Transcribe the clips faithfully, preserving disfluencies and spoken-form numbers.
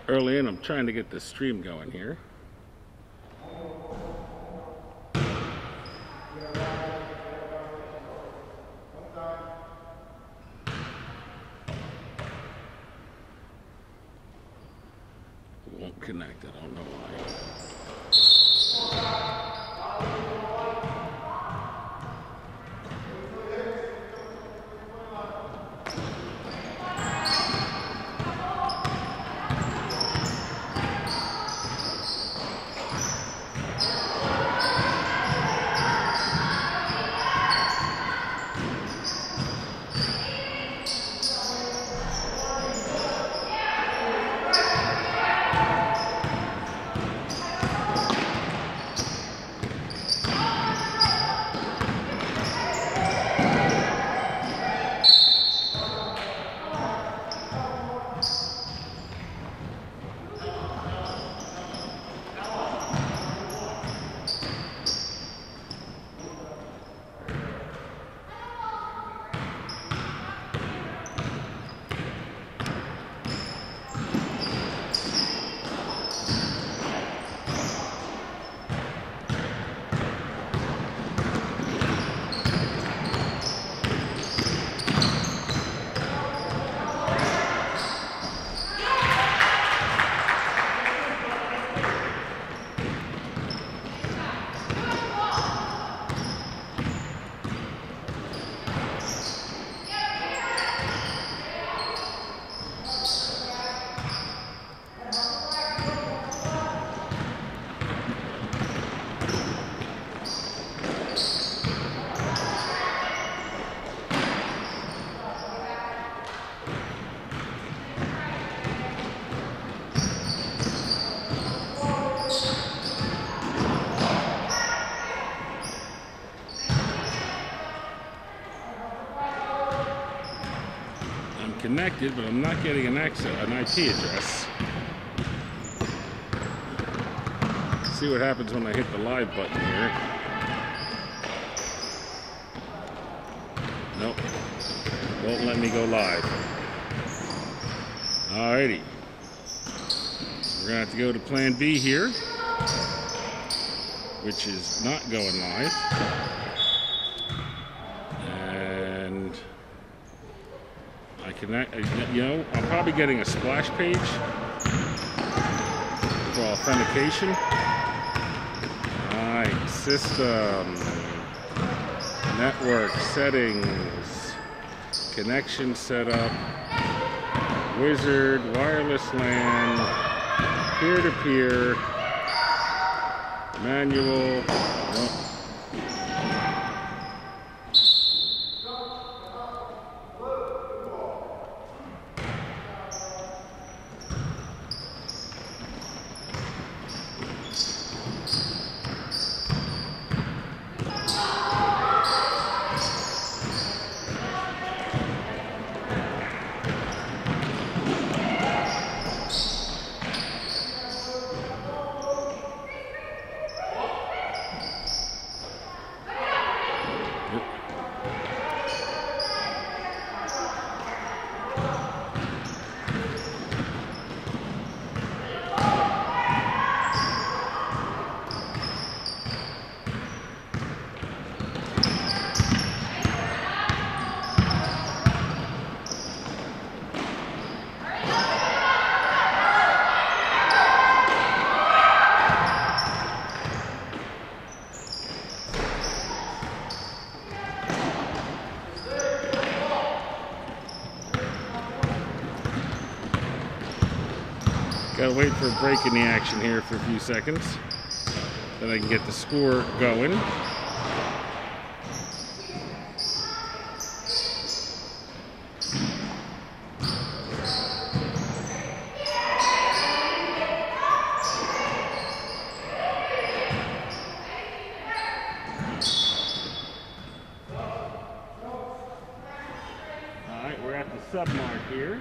early in. I'm trying to get the stream going here. It won't connect. I don't know why. Connected, but I'm not getting an access, an I P address. Let's see what happens when I hit the live button here. Nope, won't let me go live. Alrighty, we're gonna have to go to Plan B here, which is not going live. Connect, you know, I'm probably getting a splash page for authentication. Alright, system, network settings, connection setup, wizard, wireless LAN, peer-to-peer, manual. Nope. Gotta wait for a break in the action here for a few seconds. Then I can get the score going. Alright, we're at the sub mark here.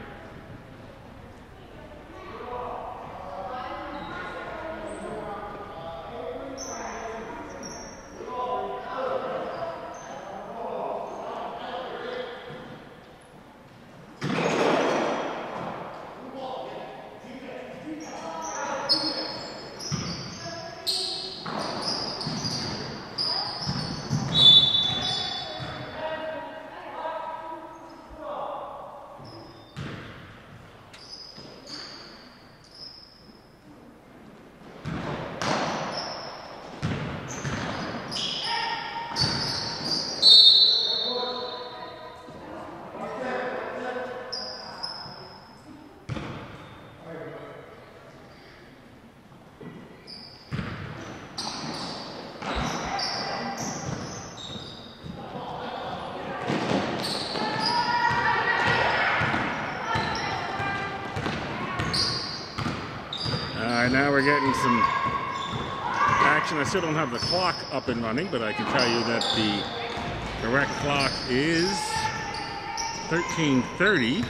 now we're getting some action. I still don't have the clock up and running, but I can tell you that the correct clock is thirteen thirty.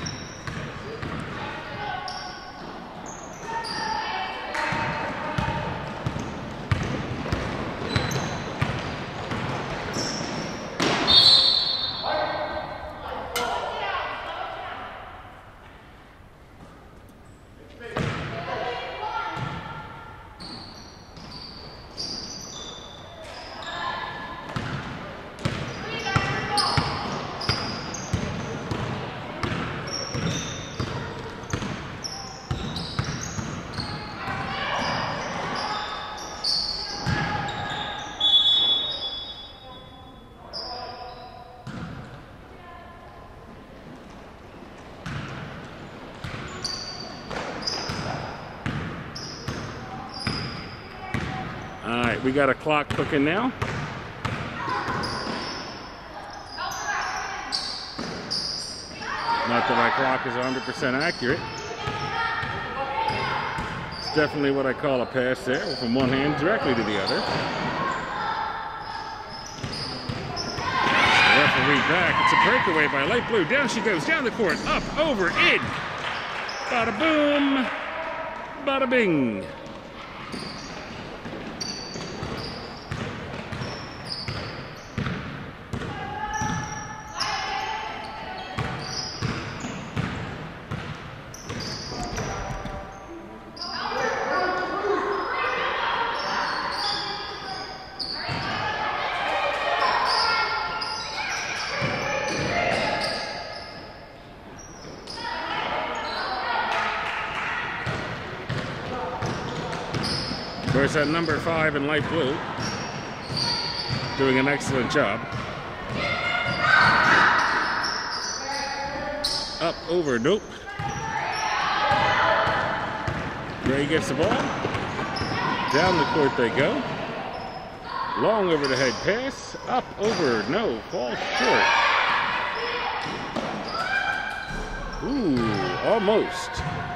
All right, we got a clock cooking now. Not that my clock is one hundred percent accurate. It's definitely what I call a pass there, from one hand directly to the other. The referee back. It's a breakaway by light blue. Down she goes, down the court, up, over, in. Bada boom, bada bing. Of course, that number five in light blue, doing an excellent job. Up, over, nope. Gray gets the ball. Down the court they go. Long over the head pass. Up, over, no, falls short. Ooh, almost.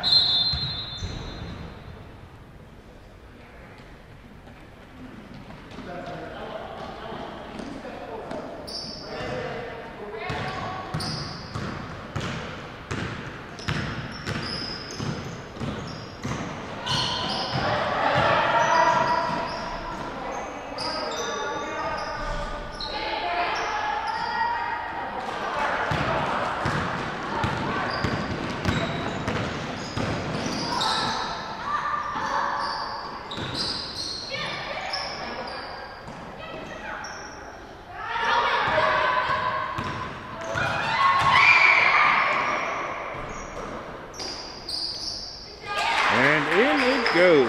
Go.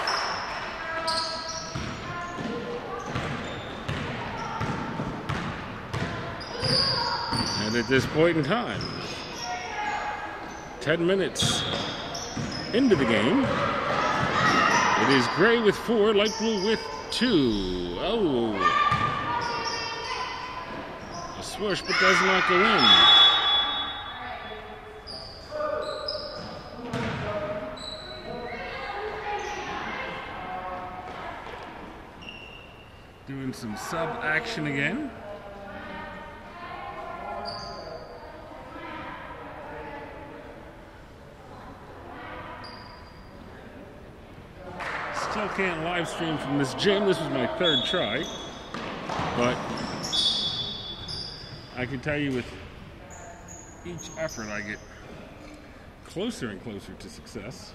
And at this point in time, ten minutes into the game, it is gray with four, light blue with two. Oh, a swoosh, but does not go in. Doing some sub action again. Still can't live stream from this gym. This was my third try, but I can tell you with each effort I get closer and closer to success.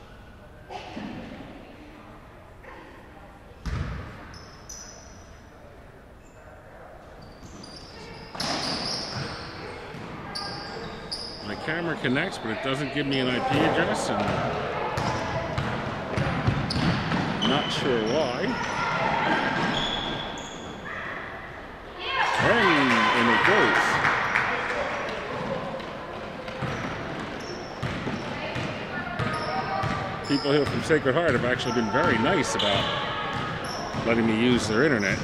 My camera connects, but it doesn't give me an I P address, and I'm not sure why. And, and it goes. People here from Sacred Heart have actually been very nice about letting me use their internet.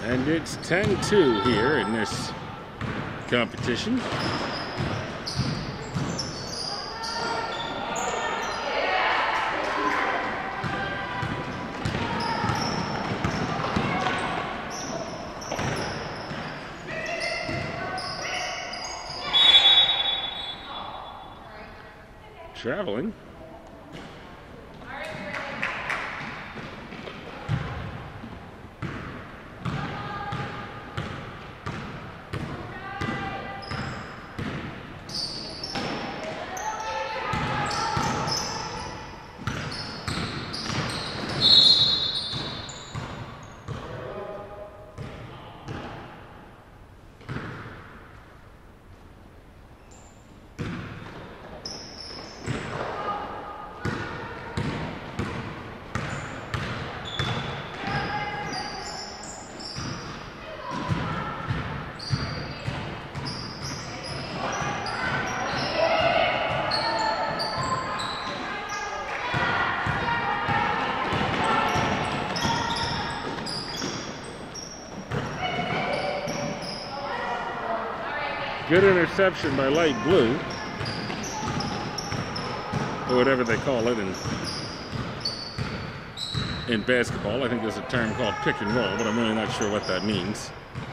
And it's ten two here in this competition. Traveling. Good interception by light blue, or whatever they call it in, in basketball. I think there's a term called pick and roll, but I'm really not sure what that means.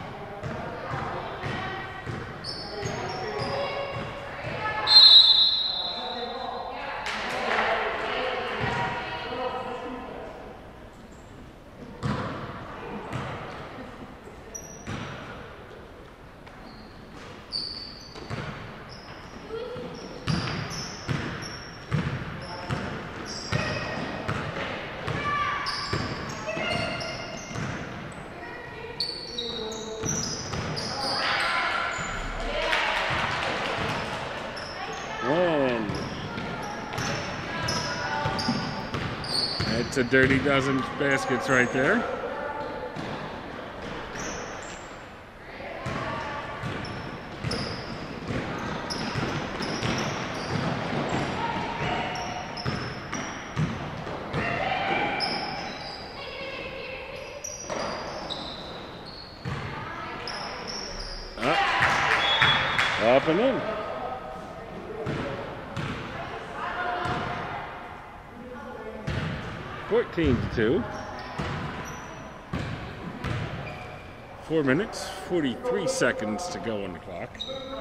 It's a dirty dozen baskets right there. Up, up and in. fourteen to two. Four minutes, forty-three seconds to go on the clock.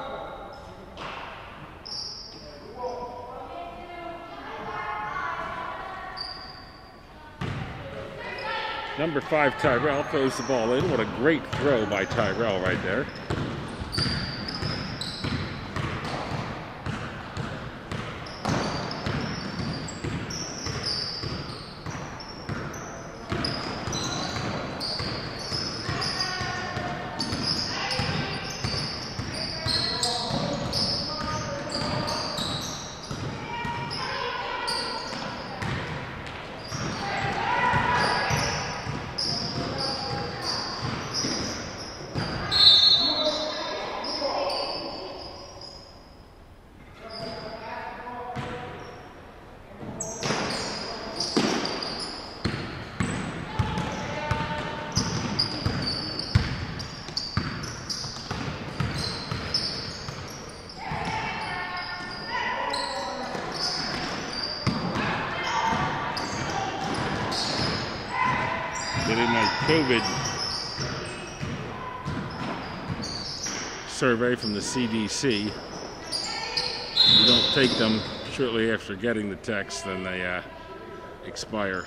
Number five, Tyrell, throws the ball in. What a great throw by Tyrell right there. Did in a COVID survey from the C D C. You don't take them shortly after getting the text, then they uh, expire.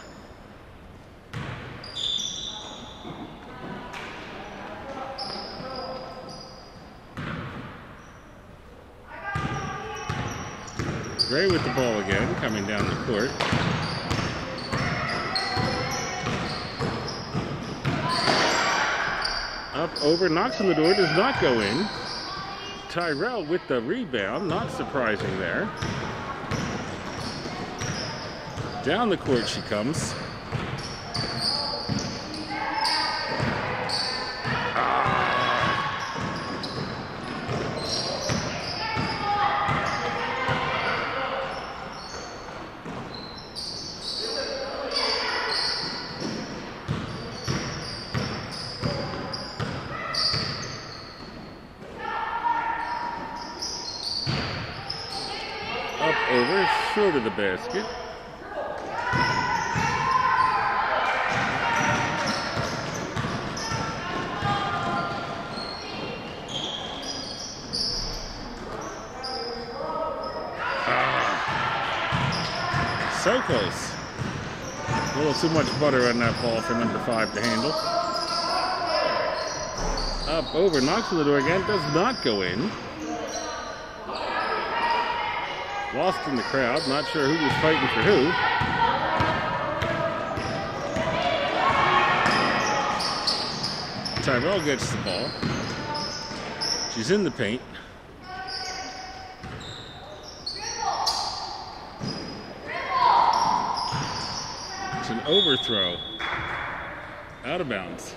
Gray with the ball again, coming down the court. Up, over, knocks on the door, does not go in. Tyrell with the rebound, not surprising there. Down the court she comes. short of the basket. Ah, so close. A little too much butter on that ball for number five to handle. Up, over, knocks on the door again, does not go in. Lost in the crowd, not sure who was fighting for who. Tyrell gets the ball. She's in the paint. It's an overthrow. Out of bounds.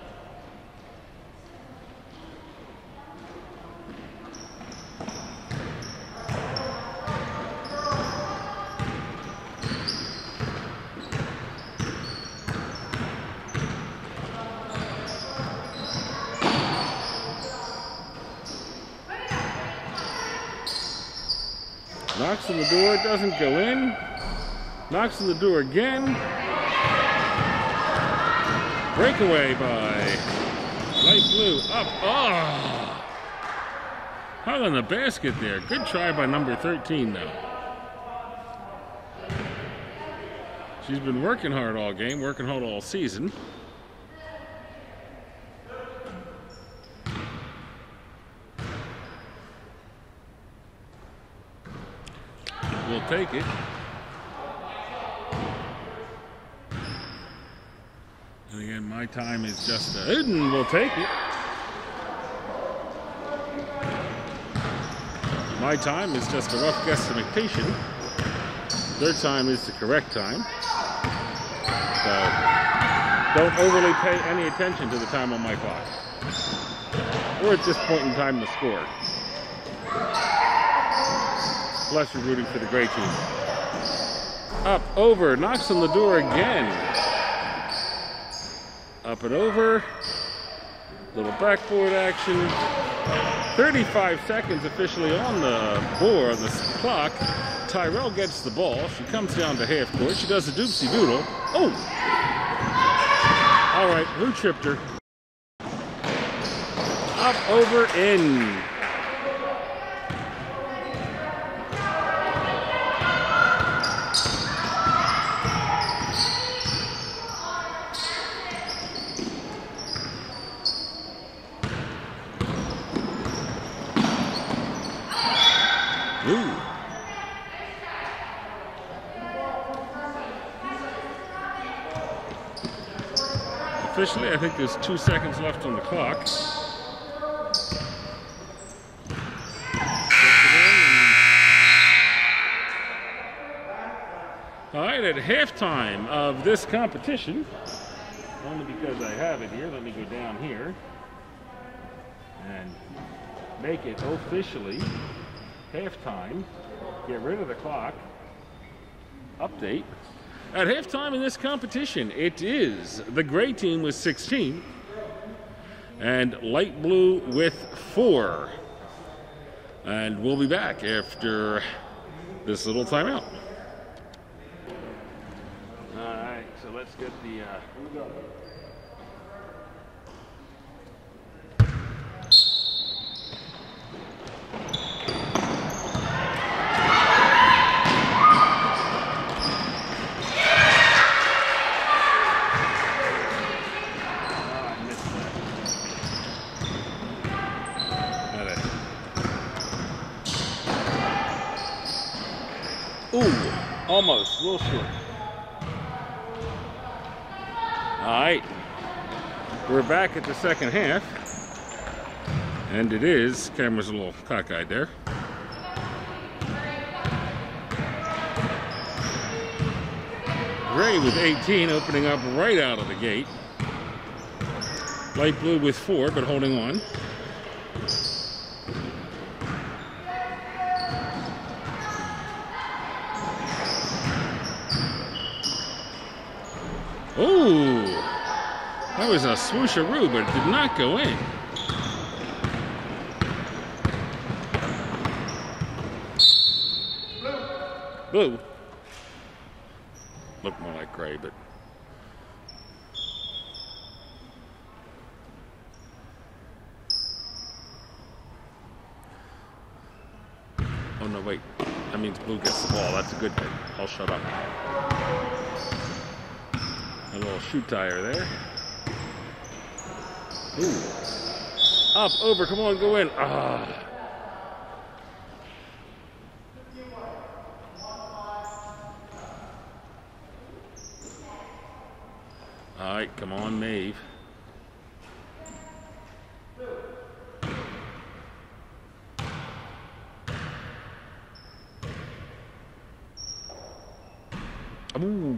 Knocks on the door, doesn't go in. Knocks on the door again. Breakaway by light blue. Up. Oh! Hung on the basket there. Good try by number thirteen, though. She's been working hard all game, working hard all season. We'll take it. And again, my time is just a hidden. We'll take it. My time is just a rough guesstimation. Their time is the correct time. So don't overly pay any attention to the time on my clock. Or at this point in time, the score. Unless you're rooting for the gray team. Up, over, knocks on the door again. Up and over. Little backboard action. thirty-five seconds officially on the board, on the clock. Tyrell gets the ball. She comes down to half court. She does a doopsie doodle. Oh! All right, who tripped her? Up, over, in. Ooh. Officially, I think there's two seconds left on the clock. All right, at halftime of this competition, only because I have it here, let me go down here and make it officially halftime. Get rid of the clock. Update. At halftime in this competition, it is the gray team with sixteen and light blue with four. And we'll be back after this little timeout. All right, so let's get the uh, Ooh, almost, a little short. All right, we're back at the second half, and it is, camera's a little cockeyed there. Gray with eighteen, opening up right out of the gate. Light blue with four, but holding on. Oh, that was a swoosharoo, but it did not go in. Blue. Look more like gray, but. Oh no, wait. That means blue gets the ball. That's a good thing. I'll shut up. A little shoe tire there. Ooh. Up, over, come on, go in. Ah. All right, come on, Maeve. Ooh.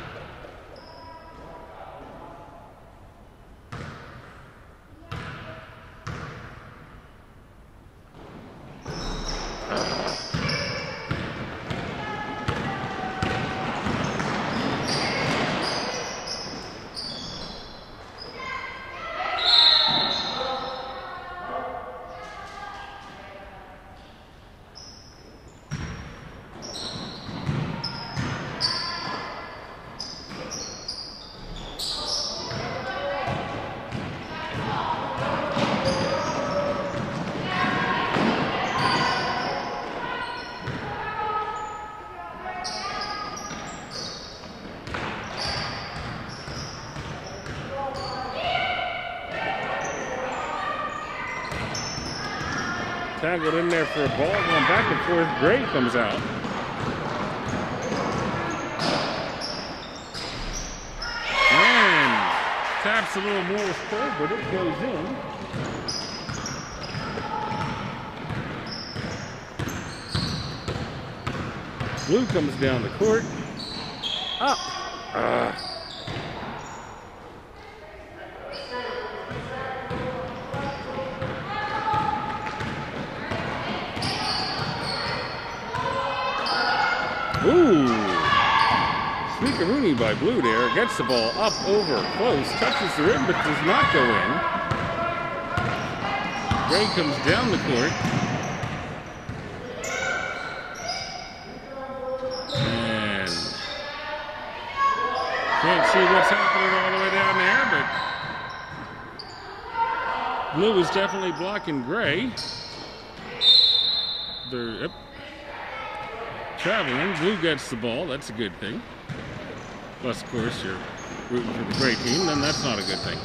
Tackled in there for a ball, going back and forth. Gray comes out. And taps a little more with pull, but it goes in. Blue comes down the court. Up. Uh. Ooh, sneakaroonie by Blue there. Gets the ball up, over, close, touches the rim, but does not go in. Gray comes down the court. And can't see what's happening all the way down there, but Blue is definitely blocking Gray. They're, yep. Traveling, Blue gets the ball, that's a good thing. Plus, of course, you're rooting for the Gray team, then that's not a good thing.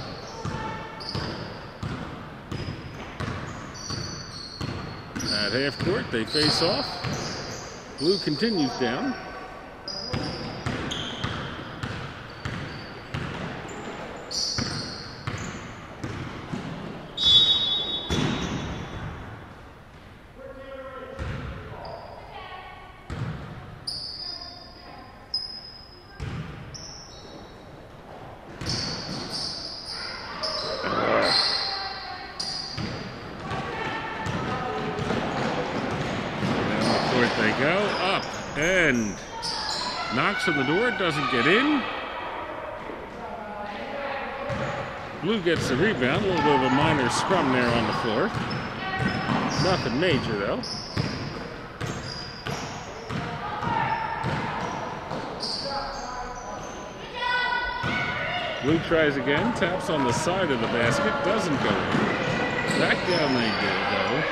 At half court, they face off. Blue continues down. They go up and knocks on the door, doesn't get in. Blue gets the rebound, a little bit of a minor scrum there on the floor. Nothing major though. Blue tries again, taps on the side of the basket, doesn't go in. Back down they go though.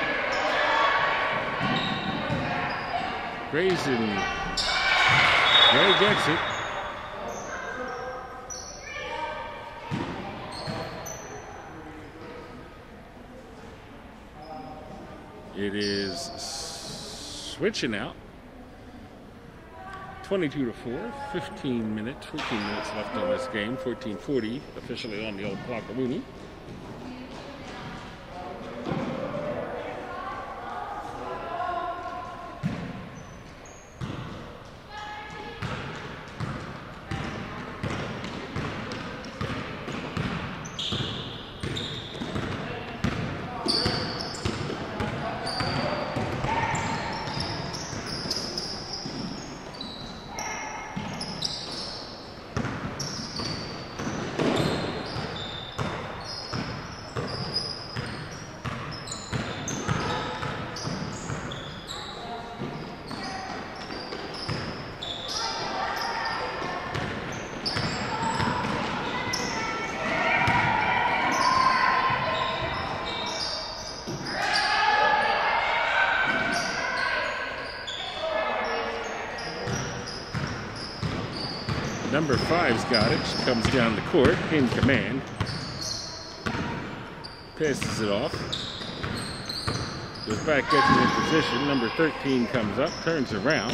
Gray's in. Gray gets it. It is switching out. twenty-two to four, fifteen minutes, fourteen minutes left on this game. fourteen forty officially on the old clock-a-loony. Number five's got it. She comes down the court in command. Passes it off. Goes back, gets it in position. Number thirteen comes up, turns around.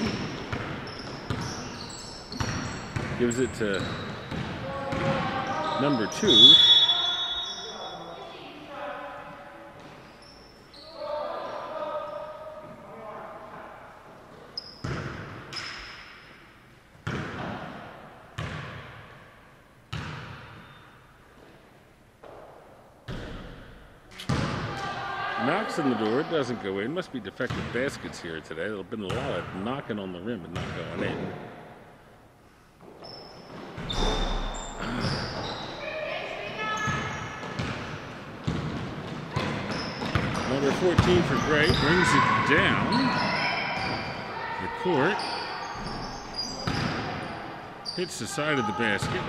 Gives it to number two. Knocks on the door, it doesn't go in. Must be defective baskets here today. There's been a lot of knocking on the rim and not going in. Number fourteen for Gray brings it down the court. Hits the side of the basket.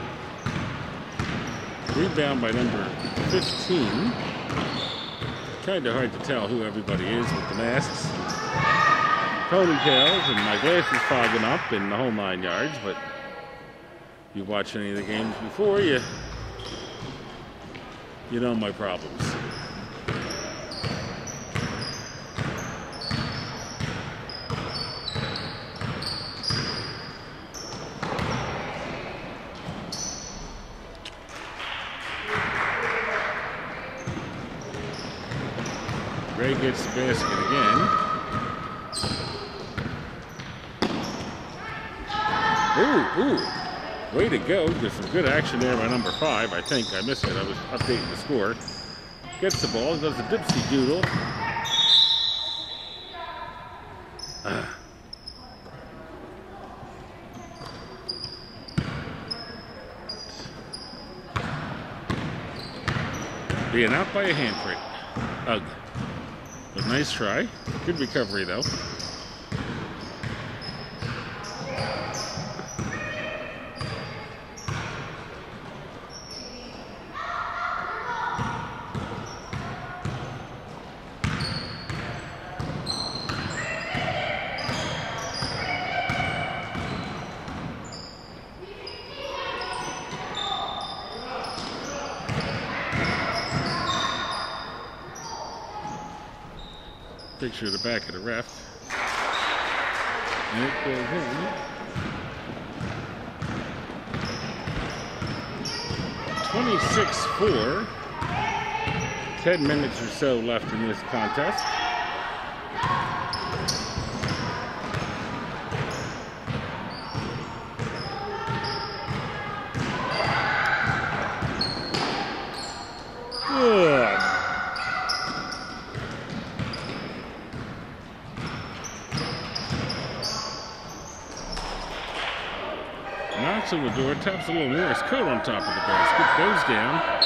Rebound by number fifteen. Kind of hard to tell who everybody is with the masks, ponytails, and my glasses fogging up in the whole nine yards. But if you watch any of the games before, you you know my problems. Ray gets the basket again. Ooh, ooh. Way to go. There's some good action there by number five. I think I missed it. I was updating the score. Gets the ball, does the dipsy doodle. Uh. Being out by a handprint. Ugh. But nice try. Good recovery, though. Picture of the back of the ref. And it goes in. twenty-six four. Ten minutes or so left in this contest. Ugh. Knocks on the door, taps a little Morris coat on top of the basket, goes down.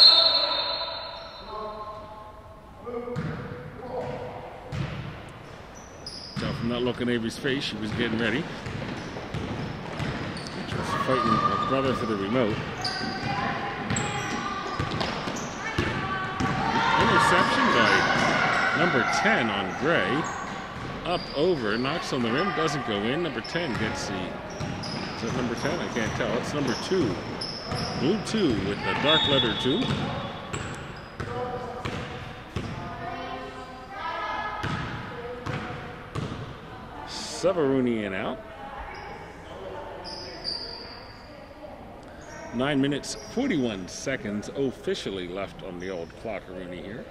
Tell from not looking at Avery's face, she was getting ready. She was fighting her brother for the remote. Interception by number ten on Gray. Up over, knocks on the rim, doesn't go in. Number ten gets the... Is that number ten? I can't tell. It's number two. Blue two with the dark letter two. Severuni in out. Nine minutes, forty-one seconds officially left on the old clockaroonie here.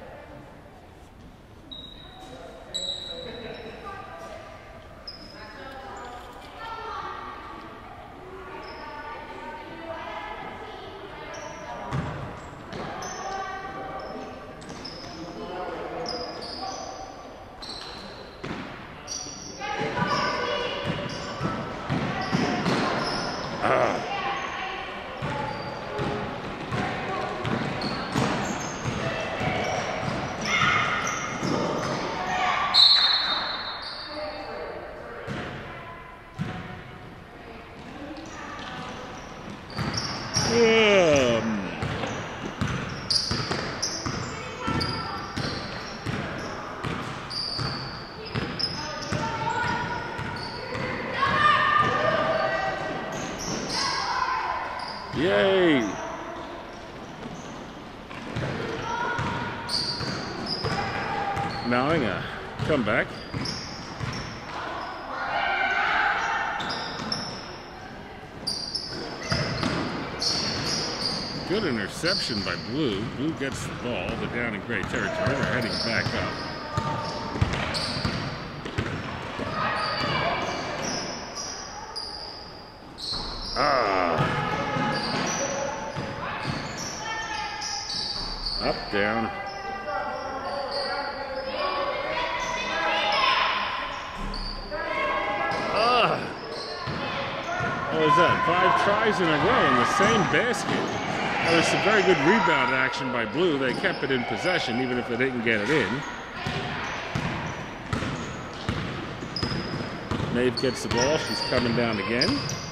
Yay! Mowing a comeback. Good interception by Blue. Blue gets the ball. They're down in gray territory. They're heading back up. Ah. Up, down. Ah. What was that? Five tries in a row in the same basket. There was some very good rebound action by Blue. They kept it in possession, even if they didn't get it in. Maeve gets the ball. She's coming down again.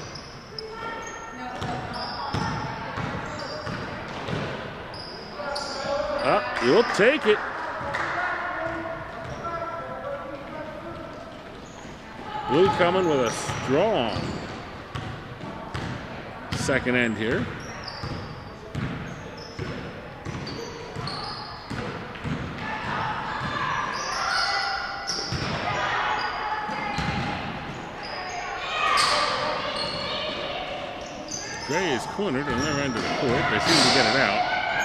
Up, you'll take it. Blue coming with a strong second end here. Gray is cornered on their end of the court. They seem to get it out.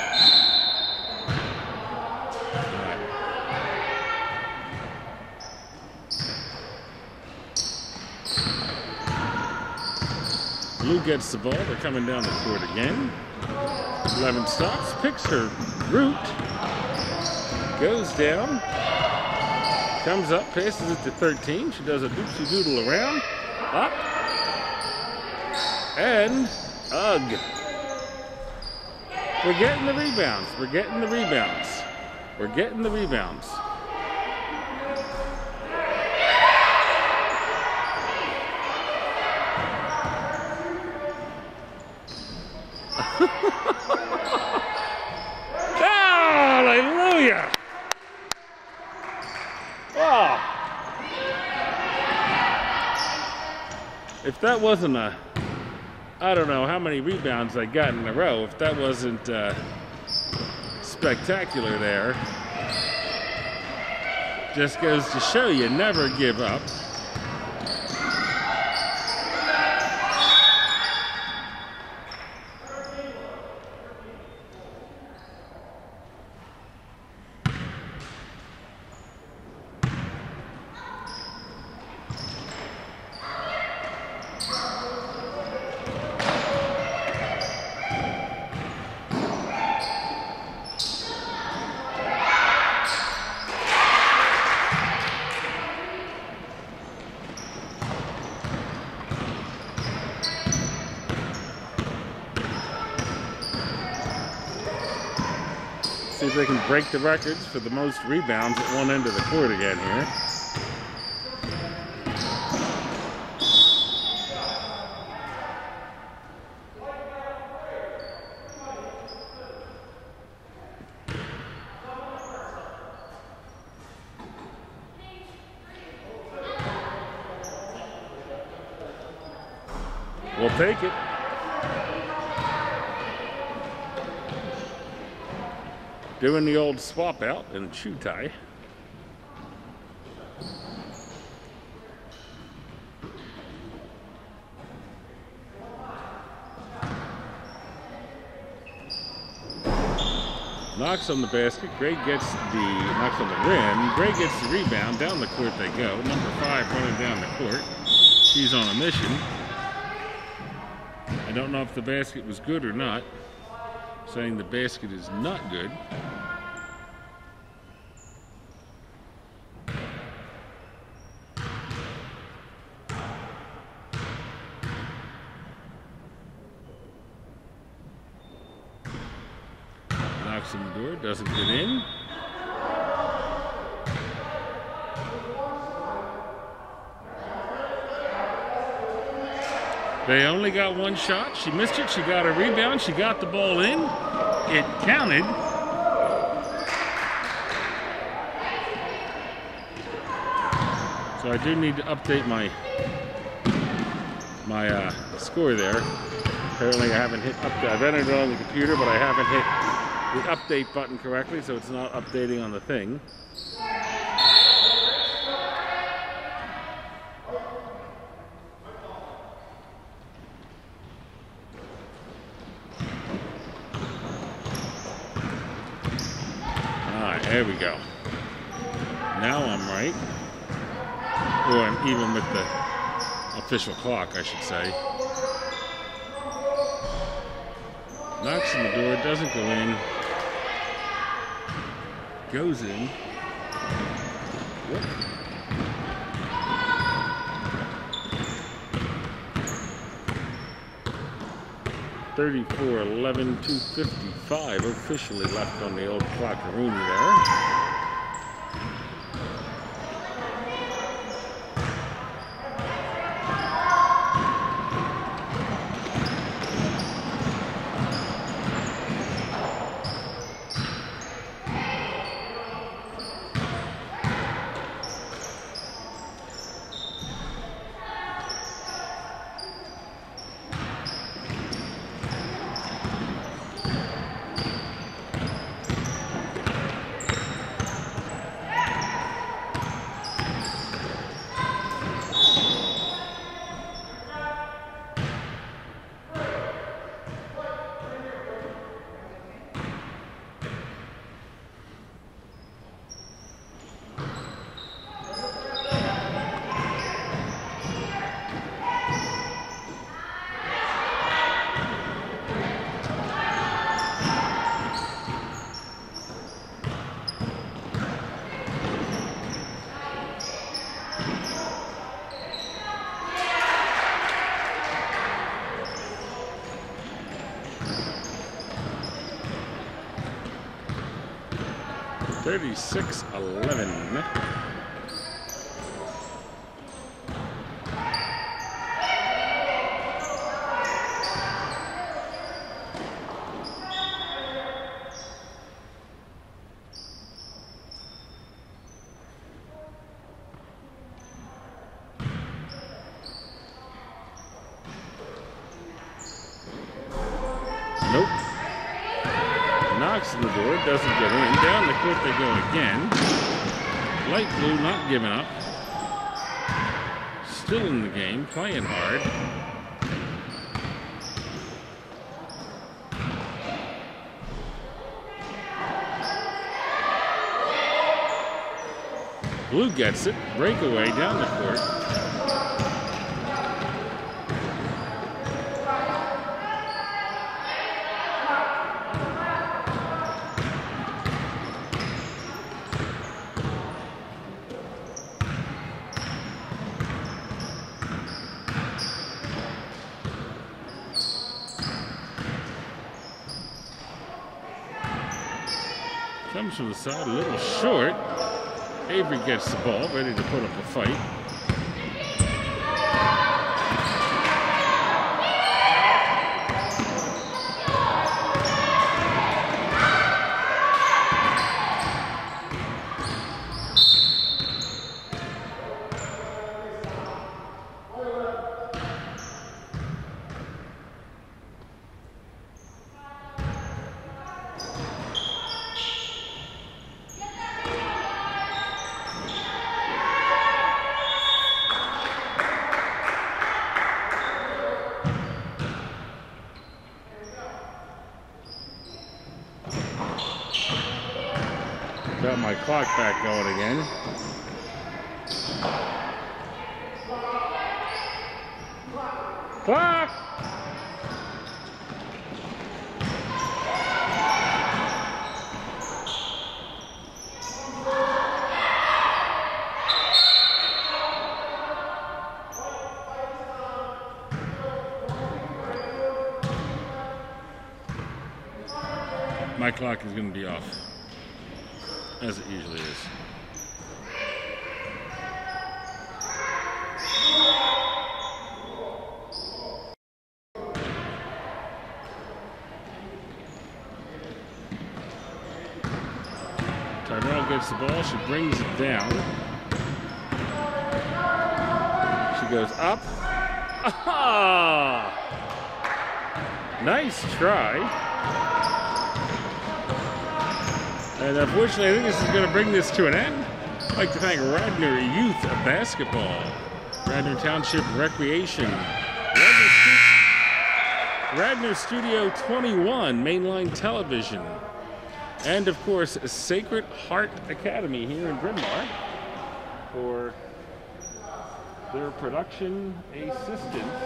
Blue gets the ball. They're coming down the court again. eleven stops, picks her route, goes down, comes up, passes it to thirteen. She does a doopsie doodle around, up, and ugh. We're getting the rebounds. We're getting the rebounds. We're getting the rebounds. Hallelujah! Wow! If that wasn't a, I don't know how many rebounds I got in a row, if that wasn't uh, spectacular there, just goes to show you never give up. See if they can break the records for the most rebounds at one end of the court again here. We'll take it. Doing the old swap out and shoe tie. Knocks on the basket. Gray gets the knocks on the rim. Gray gets the rebound. Down the court they go. Number five running down the court. She's on a mission. I don't know if the basket was good or not. Saying the basket is not good. Knocks on the door, doesn't get in. They only got one shot. She missed it. She got a rebound. She got the ball in. It counted. So I do need to update my my uh, score there. Apparently I haven't hit update. I've entered it on the computer, but I haven't hit the update button correctly, so it's not updating on the thing. Alright, there we go. Now I'm right. Or I'm even with the official clock, I should say. Knocks on the door, doesn't go in. Goes in. Whoop. thirty-four eleven two fifty-five officially left on the old clockaroonie there. thirty-six eleven. Nope. Knocks on the door, doesn't get in. Down the court they go again. Light blue not giving up. Still in the game, playing hard. Blue gets it. Breakaway down the court. Comes from the side a little short. Avery gets the ball, ready to put up a fight. Got my clock back going again. Clock! My clock is going to be off, as it usually is. Tyrell gets the ball, she brings it down. She goes up. Ah! Nice try. And unfortunately, I think this is going to bring this to an end. I'd like to thank Radnor Youth Basketball, Radnor Township Recreation, Radnor, Stu Radnor Studio twenty-one Mainline Television, and of course Sacred Heart Academy here in Bryn Mawr for their production assistance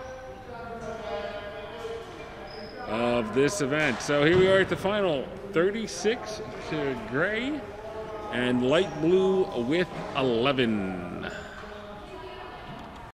of this event. So here we are at the final, thirty-six to gray and light blue with eleven.